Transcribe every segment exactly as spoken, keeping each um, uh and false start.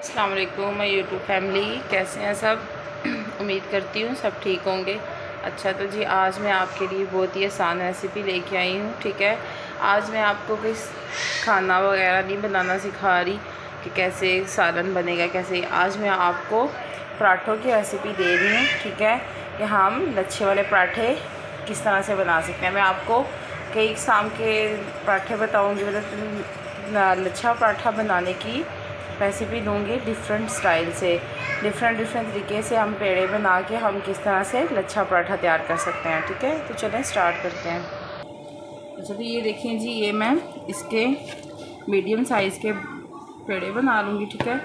अस्सलाम वालेकुम मैं यूट्यूब फैमिली, कैसे हैं सब। उम्मीद करती हूँ सब ठीक होंगे। अच्छा तो जी, आज मैं आपके लिए बहुत ही आसान रेसिपी लेके आई हूँ। ठीक है, आज मैं आपको कोई खाना वगैरह नहीं बनाना सिखा रही कि कैसे सालन बनेगा कैसे। आज मैं आपको पराठों की रेसिपी दे रही हूँ। ठीक है, कि हम लच्छे वाले पराठे किस तरह से बना सकते हैं। मैं आपको कई शाम के पराठे बताऊँगी, मतलब लच्छा पराठा बनाने की रेसिपी दूंगी डिफरेंट स्टाइल से, डिफरेंट डिफरेंट तरीके से हम पेड़े बना के हम किस तरह से लच्छा पराठा तैयार कर सकते हैं। ठीक है, तो चलें स्टार्ट करते हैं। अच्छा तो ये देखिए जी, ये मैं इसके मीडियम साइज़ के पेड़े बना लूँगी। ठीक है,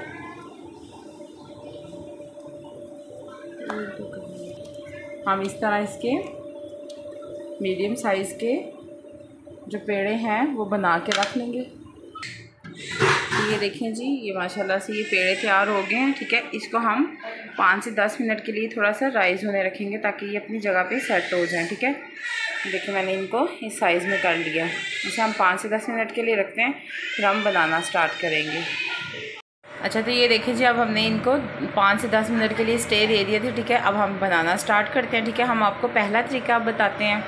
हम इस तरह इसके मीडियम साइज़ के जो पेड़े हैं वो बना के रख लेंगे। ये देखें जी, ये माशाल्लाह से ये पेड़े तैयार हो गए हैं। ठीक है, इसको हम पाँच से दस मिनट के लिए थोड़ा सा राइज़ होने रखेंगे ताकि ये अपनी जगह पे सेट हो जाएं। ठीक है, देखिए मैंने इनको इस साइज़ में कर लिया। इसे हम पाँच से दस मिनट के लिए रखते हैं, फिर हम बनाना स्टार्ट करेंगे। अच्छा तो ये देखिए जी, अब हमने इनको पाँच से दस मिनट के लिए स्टे दे दिए थे। ठीक है, अब हम बनाना स्टार्ट करते हैं। ठीक है, हम आपको पहला तरीका बताते हैं।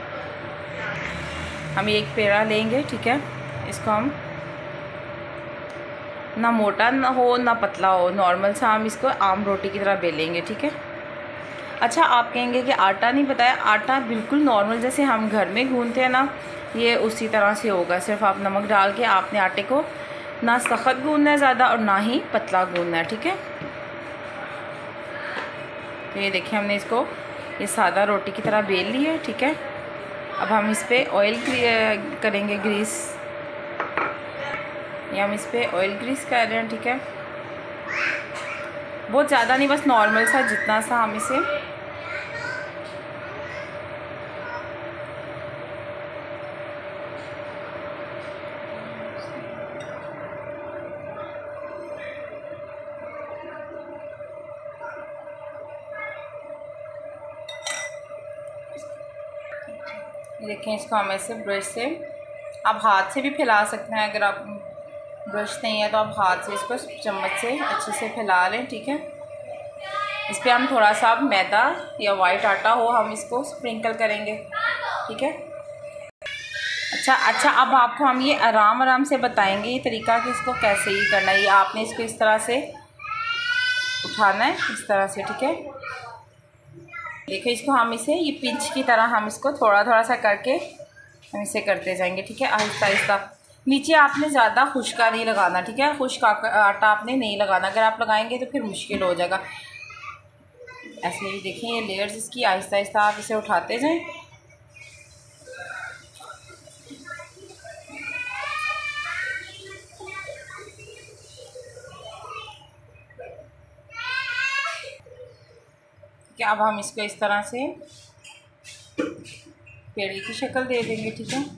हम एक पेड़ा लेंगे। ठीक है, इसको हम ना मोटा ना हो ना पतला हो, नॉर्मल सा हम इसको आम रोटी की तरह बेलेंगे। ठीक है, अच्छा आप कहेंगे कि आटा नहीं बताया। आटा बिल्कुल नॉर्मल जैसे हम घर में गूंथते हैं ना, ये उसी तरह से होगा। सिर्फ आप नमक डाल के आपने आटे को ना सख्त गूंदना है ज़्यादा और ना ही पतला गूंदना है। ठीक है, तो ये देखिए हमने इसको ये सादा रोटी की तरह बेल लिया है। ठीक है, अब हम इस पर ऑयल करेंगे, ग्रीस, या हम इस पर ऑयल ग्रीस कर रहे हैं। ठीक है, बहुत ज़्यादा नहीं, बस नॉर्मल सा जितना सा हम इसे देखें। इसको हम ऐसे ब्रश से, आप हाथ से भी फैला सकते हैं। अगर आप ब्रश नहीं है तो आप हाथ से इसको चम्मच से अच्छे से फैला लें। ठीक है, इस पर हम थोड़ा सा मैदा या वाइट आटा हो हम इसको स्प्रिंकल करेंगे। ठीक है, अच्छा अच्छा अब आपको हम ये आराम आराम से बताएंगे ये तरीका कि इसको कैसे ही करना है। ये आपने इसको इस तरह से उठाना है, इस तरह से। ठीक है, देखो इसको हम इसे ये पिंच की तरह हम इसको थोड़ा थोड़ा सा करके हम इसे करते जाएंगे। ठीक है, आहिस्ता आहिस्ता। नीचे आपने ज़्यादा खुश्का नहीं लगाना। ठीक है, खुश्क आटा आपने नहीं लगाना, अगर आप लगाएंगे तो फिर मुश्किल हो जाएगा। ऐसे ही देखें ये लेयर्स इसकी, आहिस्ता आहिस्ता आप इसे उठाते जाएं। ठीक है, अब हम इसको इस तरह से पेड़े की शक्ल दे देंगे। ठीक है,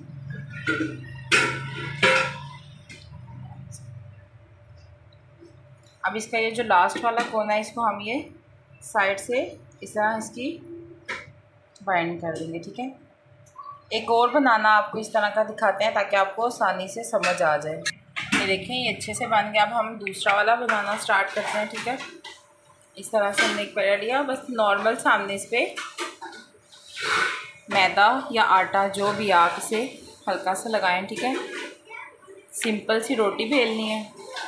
अब इसका ये जो लास्ट वाला कोना है इसको हम ये साइड से इस तरह इसकी बाइंड कर देंगे। ठीक है, एक और बनाना आपको इस तरह का दिखाते हैं ताकि आपको आसानी से समझ आ जाए। ये देखें ये अच्छे से बन गया। अब हम दूसरा वाला बनाना स्टार्ट करते हैं। ठीक है, इस तरह से हमने एक पेड़ा लिया, बस नॉर्मल सामने इस पर मैदा या आटा जो भी आप इसे हल्का सा लगाएं। ठीक है, सिंपल सी रोटी बेलनी है।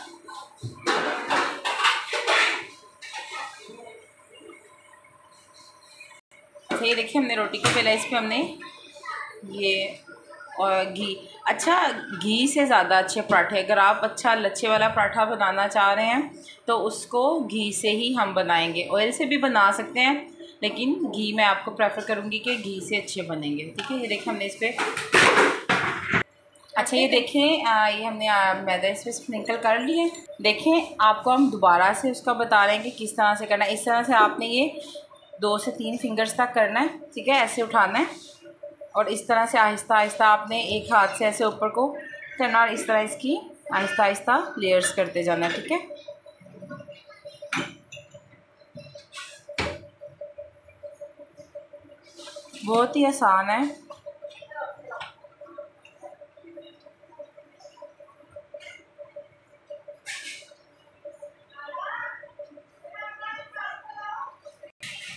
अच्छा ये देखिए हमने रोटी को बेला, इस पर हमने ये और घी, अच्छा घी से ज़्यादा अच्छे पराठे, अगर आप अच्छा लच्छे वाला पराठा बनाना चाह रहे हैं तो उसको घी से ही हम बनाएंगे। ऑयल से भी बना सकते हैं लेकिन घी मैं आपको प्रेफर करूँगी कि घी से अच्छे बनेंगे। ठीक है, ये देखें हमने इस पर, अच्छा ये देखें ये हमने मैदा इस पर स्प्रिंकल कर लिए। देखें आपको हम दोबारा से उसका बता रहे हैं कि किस तरह से करना है। इस तरह से आपने ये दो से तीन फिंगर्स तक करना है। ठीक है, ऐसे उठाना है और इस तरह से आहिस्ता आहिस्ता आपने एक हाथ से ऐसे ऊपर को करना और इस तरह इसकी आहिस्ता आहिस्ता लेयर्स करते जाना है। ठीक है, बहुत ही आसान है।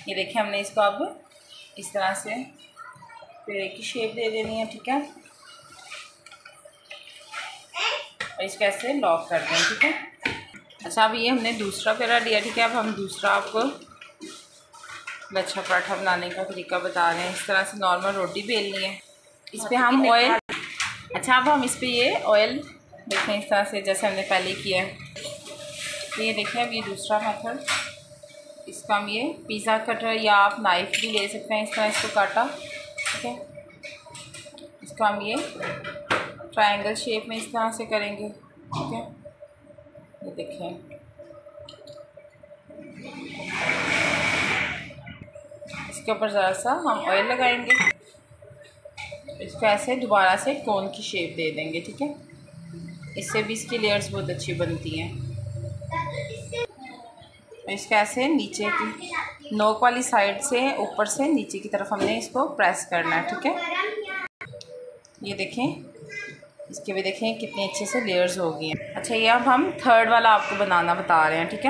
ये देखिए हमने इसको अब इस तरह से पेड़े की शेप दे देनी है, ठीक है। और इसको ऐसे लॉक कर दें, ठीक है। अच्छा, अब ये हमने दूसरा पेड़ा दिया, ठीक है। अब हम दूसरा आपको लच्छा पराठा बनाने का तरीका बता रहे हैं। इस तरह से नॉर्मल रोटी बेलनी है, इस पर हम ऑयल, अच्छा अब हम इस पर ये ऑयल देखें इस तरह से जैसे हमने पहले किया है। तो ये देखें अब ये दूसरा मेथड, इसका हम ये पिज़्ज़ा कटर या आप नाइफ भी ले सकते हैं। इस तरह इसको काटा, ठीक है। इसको हम ये ट्रायंगल शेप में इस तरह से करेंगे, ठीक है। ये देखें, इसके ऊपर ज़रा सा हम ऑयल लगाएंगे, इसको ऐसे दोबारा से कोन की शेप दे देंगे, ठीक है। इससे भी इसकी लेयर्स बहुत अच्छी बनती हैं। इसको ऐसे नीचे की नोक वाली साइड से ऊपर से नीचे की तरफ हमने इसको प्रेस करना है, ठीक है। ये देखें, इसके भी देखें कितनी अच्छे से लेयर्स हो गई हैं। अच्छा, ये अब हम थर्ड वाला आपको बनाना बता रहे हैं, ठीक है।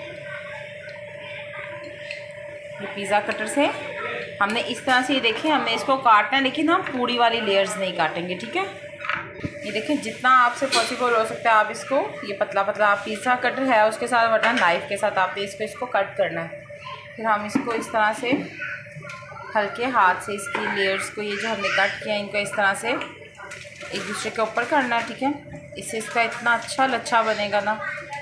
ये पिज़्ज़ा कटर से हमने इस तरह से, ये देखें हमने इसको काटना है, लेकिन हम पूरी वाली लेयर्स नहीं काटेंगे, ठीक है। ये देखें जितना आपसे पॉसिबल हो सकता है आप इसको, ये पतला पतला आप पिज़्ज़ा कटर है उसके साथ वरना नाइफ़ के साथ आपने इसको इसको कट करना है। फिर हम इसको इस तरह से हल्के हाथ से इसकी लेयर्स को, ये जो हमने कट किया इनको इस तरह से एक दूसरे के ऊपर करना है, ठीक है। इससे इसका इतना अच्छा लच्छा बनेगा ना।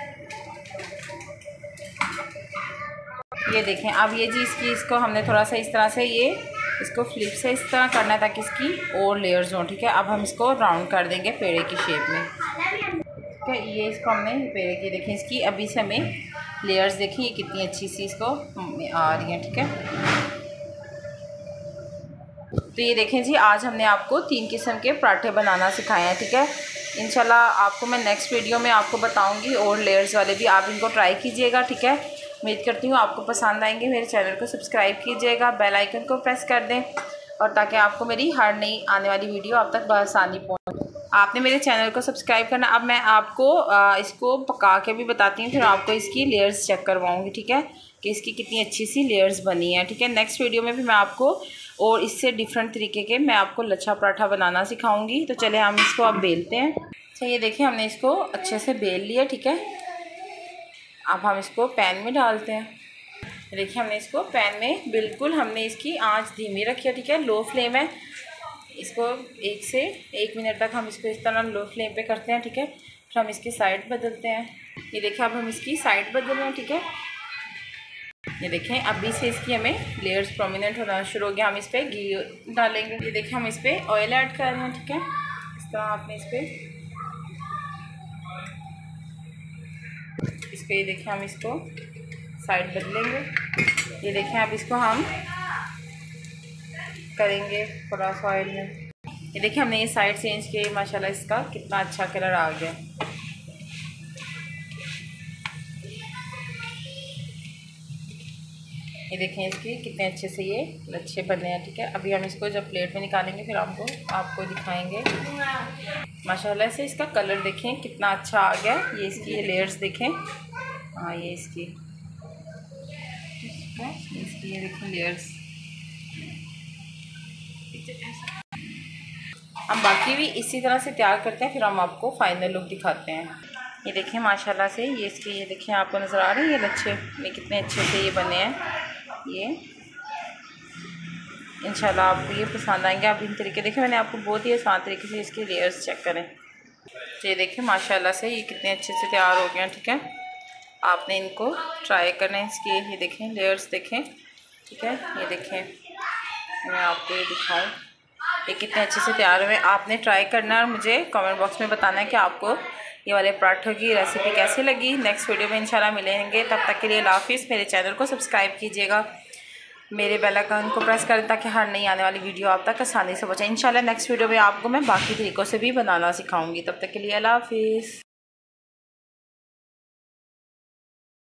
ये देखें अब ये जी इसकी, इसको हमने थोड़ा सा इस तरह से ये इसको फ्लिप से इस तरह करना है ताकि इसकी और लेयर्स हों, ठीक है। अब हम इसको राउंड कर देंगे पेड़े की शेप में, ठीक है। ये इसको हमने पेड़े की देखें इसकी अभी से हमें लेयर्स देखिए ये कितनी अच्छी सी इसको आ रही हैं, ठीक है। तो ये देखें जी, आज हमने आपको तीन किस्म के पराठे बनाना सिखाए हैं, ठीक है। इंशाल्लाह आपको मैं नेक्स्ट वीडियो में आपको बताऊंगी और लेयर्स वाले भी, आप इनको ट्राई कीजिएगा, ठीक है। उम्मीद करती हूँ आपको पसंद आएंगे। मेरे चैनल को सब्सक्राइब कीजिएगा, बेल आइकन को प्रेस कर दें और ताकि आपको मेरी हर नई आने वाली वीडियो आप तक बआसानी पहुँचे। आपने मेरे चैनल को सब्सक्राइब करना। अब मैं आपको आ, इसको पका के भी बताती हूँ, फिर आपको इसकी लेयर्स चेक करवाऊँगी, ठीक है, कि इसकी कितनी अच्छी सी लेयर्स बनी है, ठीक है। नेक्स्ट वीडियो में भी मैं आपको और इससे डिफरेंट तरीके के मैं आपको लच्छा पराठा बनाना सिखाऊंगी। तो चले हम इसको अब बेलते हैं। अच्छा, ये देखिए हमने इसको अच्छे से बेल लिया, ठीक है। अब हम इसको पैन में डालते हैं। देखिए हमने इसको पैन में बिल्कुल हमने इसकी आंच धीमी रखी है, ठीक है, लो फ्लेम है। इसको एक से एक मिनट तक हम इसको इस तरह लो फ्लेम पे करते हैं, ठीक है। फिर हम इसकी साइड बदलते हैं। ये देखिए अब हम इसकी साइड बदल रहे हैं, ठीक है। ये देखें अभी से इसकी हमें लेयर्स प्रोमिनेंट होना शुरू हो गया। हम इस पर घी डालेंगे। ये देखें हम इस पर ऑयल ऐड कर रहे हैं, ठीक है। इस तरह आपने इस पर इसको ये देखें हम इसको साइड बदलेंगे। ये देखें अब इसको हम करेंगे थोड़ा सा ऑयल में। ये देखिए हमने ये साइड चेंज किए, माशाल्लाह इसका कितना अच्छा कलर आ गया। ये देखें इसके कितने अच्छे से ये लच्छे बने हैं, ठीक है। अभी हम इसको जब प्लेट में निकालेंगे फिर आपको आपको दिखाएंगे। माशाल्लाह से इसका कलर देखें कितना अच्छा आ गया। ये इसकी ये लेयर्स देखें, हाँ ये इसकी इसकी ये देखें लेयर्स। हम बाकी भी इसी तरह से तैयार करते हैं, फिर हम आपको फाइनल लुक दिखाते हैं। ये देखें माशाल्लाह से ये इसके ये देखें आपको नज़र आ रहे हैं ये लच्छे में कितने अच्छे से ये बने हैं। ये इंशाल्लाह आपको ये पसंद आएंगे। आप इन तरीके देखें, मैंने आपको बहुत ही आसान तरीके से इसके लेयर्स चेक करें। तो ये देखें माशाल्लाह से ये कितने अच्छे से तैयार हो गए हैं, ठीक है। आपने इनको ट्राई करना है। इसके ये देखें लेयर्स देखें, ठीक है। ये देखें मैं आपको ये दिखाऊँ ये कितने अच्छे से तैयार हुए। आपने ट्राई करना है और मुझे कमेंट बॉक्स में बताना है कि आपको ये वाले पराठों की रेसिपी कैसी लगी। नेक्स्ट वीडियो में इंशाल्लाह मिलेंगे, तब तक के लिए अल्लाह हाफिज़। मेरे चैनल को सब्सक्राइब कीजिएगा, मेरे बेल आइकन को प्रेस करें ताकि हर नई आने वाली वीडियो आप तक आसानी से पहुंचे। इंशाल्लाह नेक्स्ट वीडियो में आपको मैं बाकी तरीक़ों से भी बनाना सिखाऊंगी। तब तक के लिए अल्लाह हाफिज़।